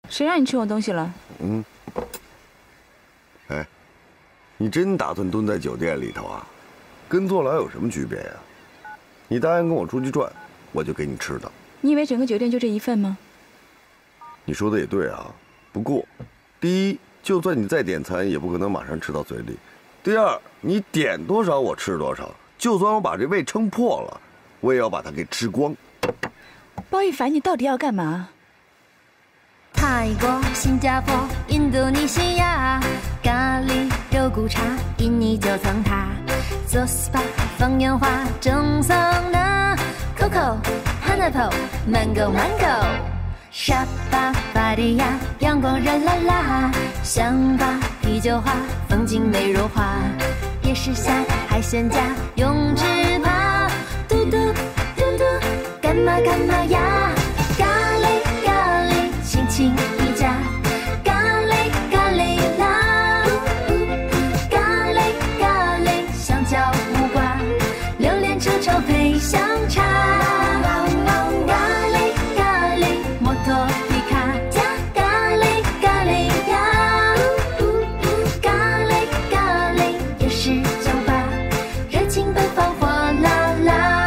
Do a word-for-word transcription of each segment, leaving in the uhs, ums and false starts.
谁让你吃我东西了？ 嗯。哎，你真打算蹲在酒店里头啊？跟坐牢有什么区别呀？你答应跟我出去转，我就给你吃的。 你以为整个酒店就这一份吗？ 你说的也对啊，不过，第一，就算你再点餐，也不可能马上吃到嘴里；第二，你点多少我吃多少，就算我把这胃撑破了，我也要把它给吃光。 包奕凡，你到底要干嘛？ 泰国、新加坡、印度尼西亚，咖喱、肉骨茶，印尼九层塔，做 S P A 放烟花，蒸桑拿 ，Coco、Pineapple、Mango Mango， 沙巴、巴堤亚，阳光热辣辣，香巴、啤酒花，风景美如画，夜市下海鲜价，永之趴，嘟嘟嘟嘟，干嘛干嘛呀？咖喱咖喱，亲亲一家，咖喱咖喱啦，咖喱咖喱，香蕉木瓜，榴莲臭臭配香茶，咖喱咖喱，摩托皮卡加咖喱咖喱呀，咖喱咖喱，夜市酒吧，热情奔放火辣辣。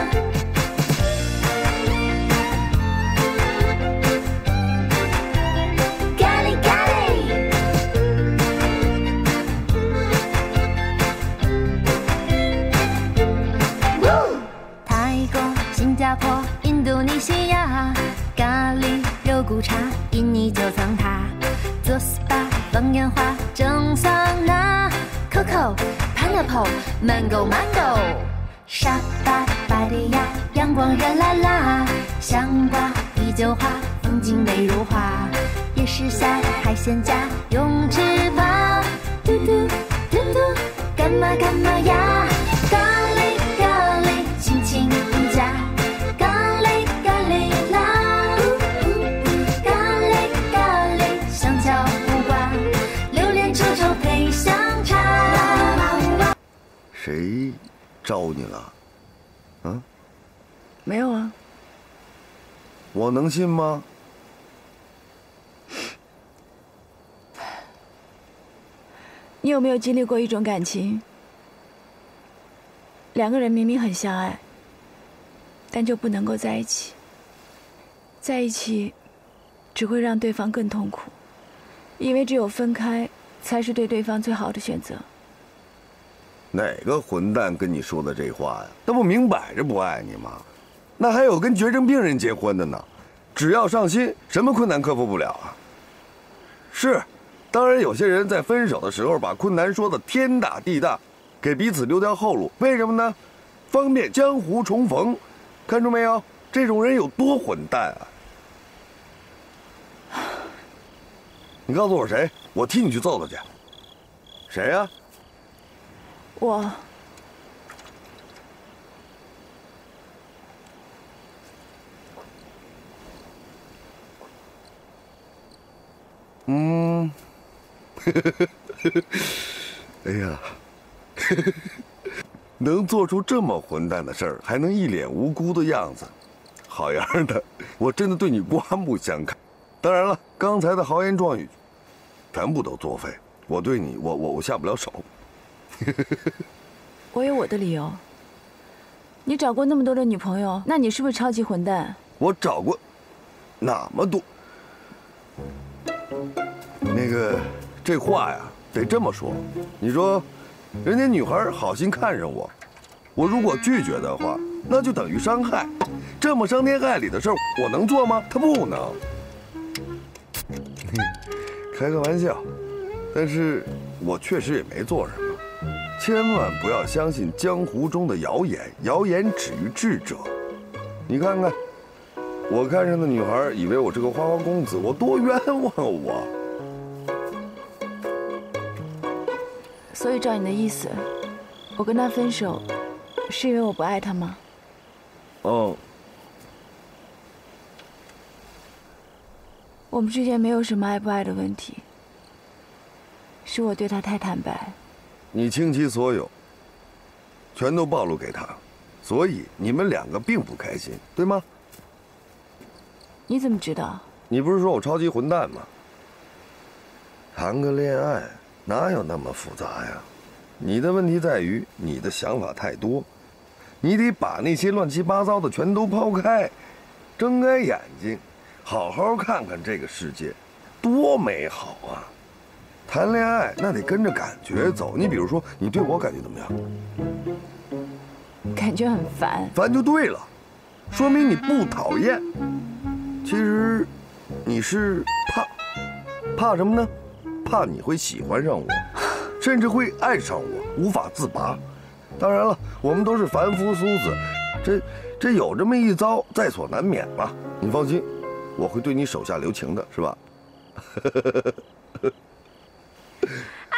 新加坡、印度尼西亚，咖喱、肉骨茶，印尼九层塔，做 S P A 放烟花，蒸桑拿 ，Coco、Pineapple、Mango Mango， 沙巴、巴堤亚，阳光热辣辣，香瓜、啤酒花，风景美如画，夜市下海鲜价，永之趴，嘟嘟嘟嘟，干嘛干嘛呀？咖喱咖喱，亲亲一家。 谁招你了？啊？ 没有啊。 我能信吗？ 你有没有经历过一种感情？两个人明明很相爱，但就不能够在一起。在一起，只会让对方更痛苦，因为只有分开，才是对对方最好的选择。 哪个混蛋跟你说的这话呀？那不明摆着不爱你吗？那还有跟绝症病人结婚的呢，只要上心，什么困难克服不了啊？是，当然有些人在分手的时候把困难说的天大地大，给彼此留条后路，为什么呢？方便江湖重逢。看出没有，这种人有多混蛋啊！你告诉我谁，我替你去揍他去。谁呀？ 我。 嗯，哎呀，能做出这么混蛋的事儿，还能一脸无辜的样子，好样的！我真的对你刮目相看。当然了，刚才的豪言壮语，全部都作废。我对你，我我我下不了手。 我有我的理由。你找过那么多的女朋友，那你是不是超级混蛋？ 我找过那么多。那个，这话呀，得这么说。你说，人家女孩好心看上我，我如果拒绝的话，那就等于伤害。这么伤天害理的事儿，我能做吗？他不能。开个玩笑，但是我确实也没做什么。千万不要相信江湖中的谣言，谣言止于智者。你看看，我看上的女孩以为我是个花花公子，我多冤枉啊我！ 所以照你的意思，我跟他分手，是因为我不爱他吗？ 哦。 我们之间没有什么爱不爱的问题，是我对他太坦白。 你倾其所有，全都暴露给他，所以你们两个并不开心，对吗？ 你怎么知道？ 你你不是说我超级混蛋吗？谈个恋爱哪有那么复杂呀？你的问题在于你的想法太多，你得把那些乱七八糟的全都抛开，睁开眼睛，好好看看这个世界，多美好啊！谈恋爱那得跟着感觉走。你比如说，你对我感觉怎么样？ 感觉很烦。 烦就对了，说明你不讨厌。其实，你是怕，怕什么呢？怕你会喜欢上我，甚至会爱上我，无法自拔。当然了，我们都是凡夫俗子，这这有这么一遭，在所难免嘛。你放心，我会对你手下留情的，是吧？啊！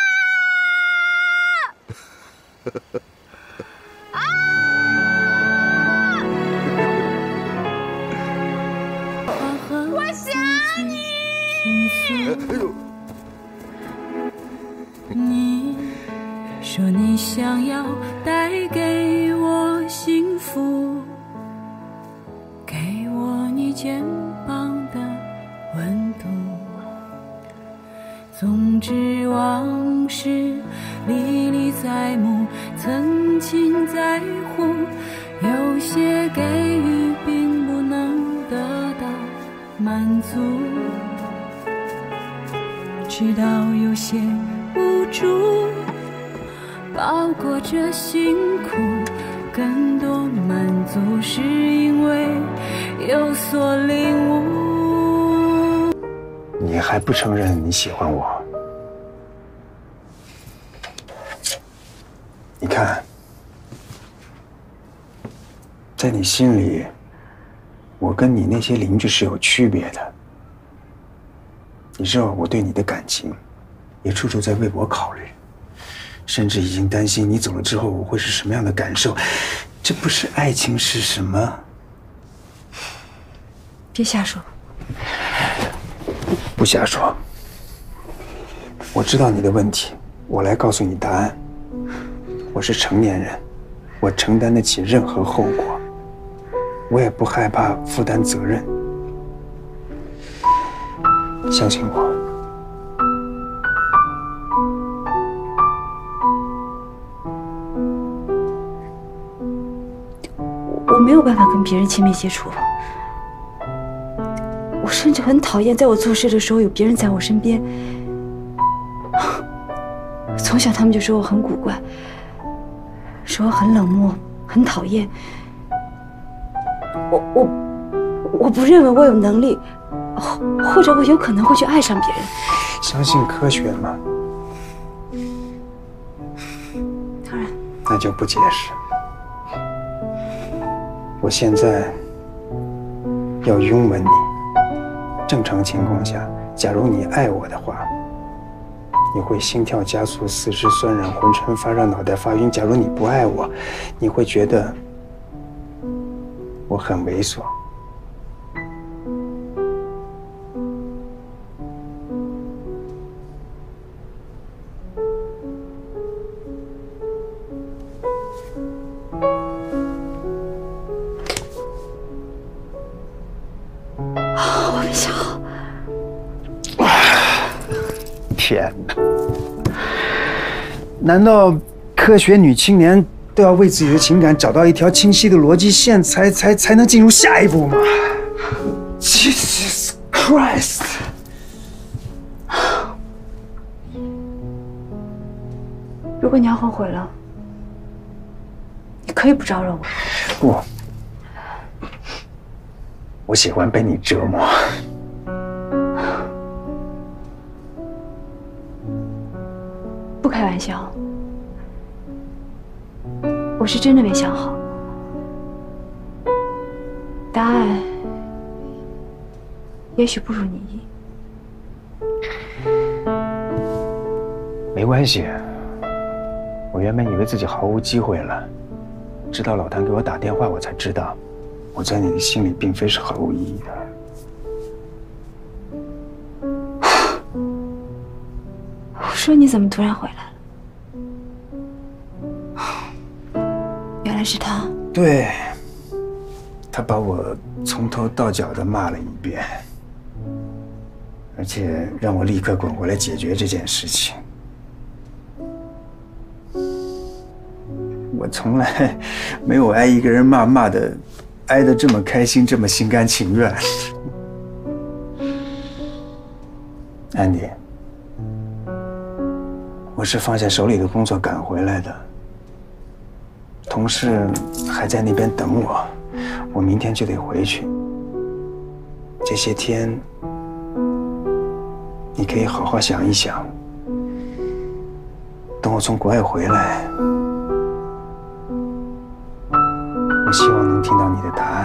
啊！ 我想你。 哎呦！ 你说你想要带给我幸福，给我你肩膀的温度。总之往事历历在目，曾经在乎，有些给予并不能得到满足，直到有些无助，包裹着辛苦，更多满足是因为有所领悟。 你还不承认你喜欢我？你看，在你心里，我跟你那些邻居是有区别的。你知道我对你的感情，也处处在为我考虑，甚至已经担心你走了之后我会是什么样的感受。这不是爱情是什么？ 别瞎说。 不瞎说。我知道你的问题，我来告诉你答案。我是成年人，我承担得起任何后果，我也不害怕负担责任。相信我。 我没有办法跟别人亲密接触，我甚至很讨厌在我做事的时候有别人在我身边。从小他们就说我很古怪，说我很冷漠，很讨厌。我我我不认为我有能力，或者我有可能会去爱上别人。 相信科学吗？ 当然。 那就不解释。我现在要拥吻你。正常情况下，假如你爱我的话，你会心跳加速、四肢酸软、浑身发热、脑袋发晕。假如你不爱我，你会觉得我很猥琐。天哪！难道科学女青年都要为自己的情感找到一条清晰的逻辑线，才才才能进入下一步吗 ？Jesus Christ！ 如果你要后悔了，你可以不招惹我。 不，我喜欢被你折磨。 不开玩笑，我是真的没想好。答案也许不如你意。 没关系，我原本以为自己毫无机会了，直到老谭给我打电话，我才知道，我在你的心里并非是毫无意义的。 我说你怎么突然回来了？原来是他。 对，他把我从头到脚的骂了一遍。 而且让我立刻滚回来解决这件事情。我从来没有挨一个人骂骂的，挨得这么开心，这么心甘情愿。安迪，我是放下手里的工作赶回来的，同事还在那边等我，我明天就得回去。这些天，你可以好好想一想。等我从国外回来，我希望能听到你的答案。